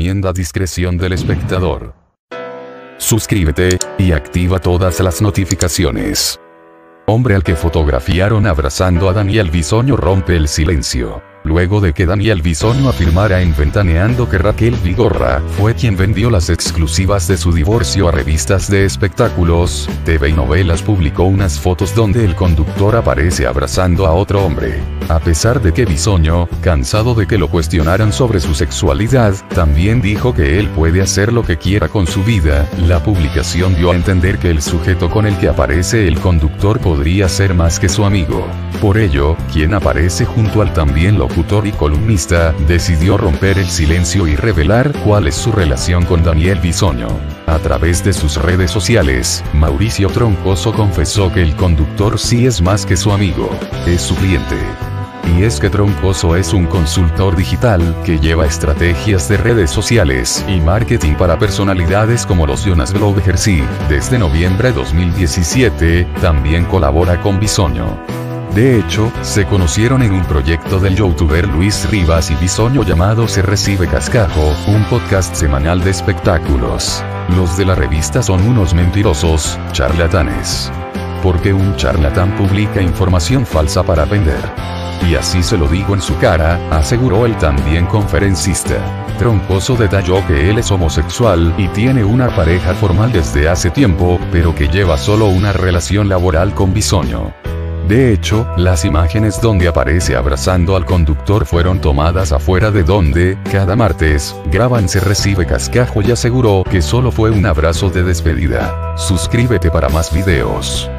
recomienda discreción del espectador. Suscríbete, y activa todas las notificaciones. Hombre al que fotografiaron abrazando a Daniel Bisoño rompe el silencio. Luego de que Daniel Bisoño afirmara en Ventaneando que Raquel Vigorra fue quien vendió las exclusivas de su divorcio a revistas de espectáculos, TV y Novelas publicó unas fotos donde el conductor aparece abrazando a otro hombre. A pesar de que Bisoño, cansado de que lo cuestionaran sobre su sexualidad, también dijo que él puede hacer lo que quiera con su vida, la publicación dio a entender que el sujeto con el que aparece el conductor podría ser más que su amigo. Por ello, quien aparece junto al también locutor y columnista, decidió romper el silencio y revelar cuál es su relación con Daniel Bisoño. A través de sus redes sociales, Mauricio Troncoso confesó que el conductor sí es más que su amigo, es su cliente. Y es que Troncoso es un consultor digital, que lleva estrategias de redes sociales y marketing para personalidades como los Jonas Brothers y, desde noviembre de 2017, también colabora con Bisoño. De hecho, se conocieron en un proyecto del youtuber Luis Rivas y Bisoño llamado Se Recibe Cascajo, un podcast semanal de espectáculos. Los de la revista son unos mentirosos, charlatanes. Porque un charlatán publica información falsa para vender. Y así se lo digo en su cara, aseguró el también conferencista. Troncoso detalló que él es homosexual y tiene una pareja formal desde hace tiempo, pero que lleva solo una relación laboral con Bisoño. De hecho, las imágenes donde aparece abrazando al conductor fueron tomadas afuera de donde, cada martes, graban Se Recibe Cascajo y aseguró que solo fue un abrazo de despedida. Suscríbete para más videos.